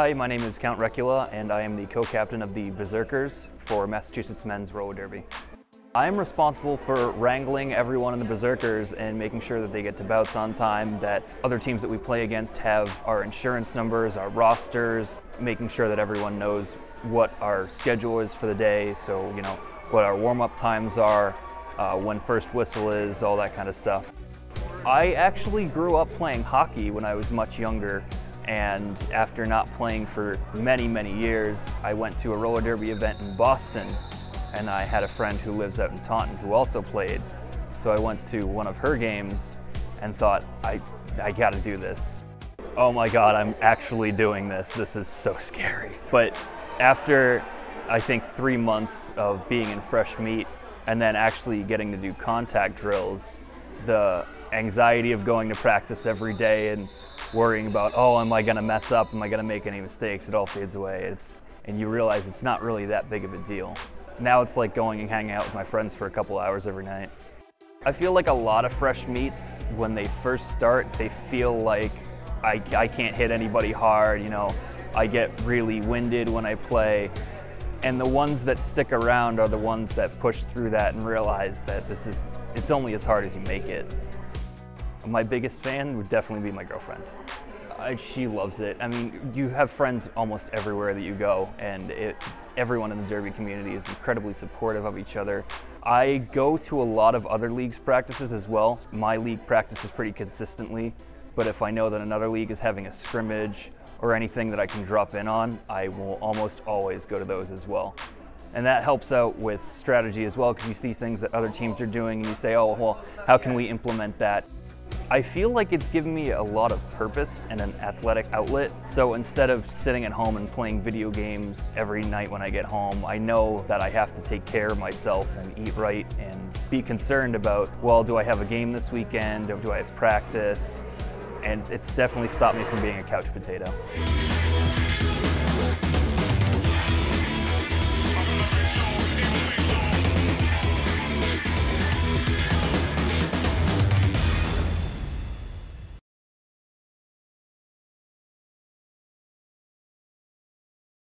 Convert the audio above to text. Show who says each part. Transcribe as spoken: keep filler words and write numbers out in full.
Speaker 1: Hi, my name is Count Wreckula, and I am the co-captain of the Berserkers for Massachusetts Men's Roller Derby. I am responsible for wrangling everyone in the Berserkers and making sure that they get to bouts on time, that other teams that we play against have our insurance numbers, our rosters, making sure that everyone knows what our schedule is for the day, so you know, what our warm-up times are, uh, when first whistle is, all that kind of stuff. I actually grew up playing hockey when I was much younger. And after not playing for many, many years, I went to a roller derby event in Boston, and I had a friend who lives out in Taunton who also played. So I went to one of her games and thought, I, I gotta do this. Oh my God, I'm actually doing this. This is so scary. But after, I think, three months of being in fresh meat and then actually getting to do contact drills, the anxiety of going to practice every day and worrying about, oh, am I gonna mess up? Am I gonna make any mistakes? It all fades away. It's, and you realize it's not really that big of a deal. Now it's like going and hanging out with my friends for a couple hours every night. I feel like a lot of fresh meets, when they first start, they feel like I, I can't hit anybody hard, you know, I get really winded when I play. And the ones that stick around are the ones that push through that and realize that this is, it's only as hard as you make it. My biggest fan would definitely be my girlfriend. Uh, she loves it. I mean, you have friends almost everywhere that you go, and it, everyone in the derby community is incredibly supportive of each other. I go to a lot of other leagues' practices as well. My league practices pretty consistently, but if I know that another league is having a scrimmage or anything that I can drop in on, I will almost always go to those as well. And that helps out with strategy as well, because you see things that other teams are doing and you say, oh, well, how can we implement that? I feel like it's given me a lot of purpose and an athletic outlet. So instead of sitting at home and playing video games every night when I get home, I know that I have to take care of myself and eat right and be concerned about, well, do I have a game this weekend? Do I have practice? And it's definitely stopped me from being a couch potato.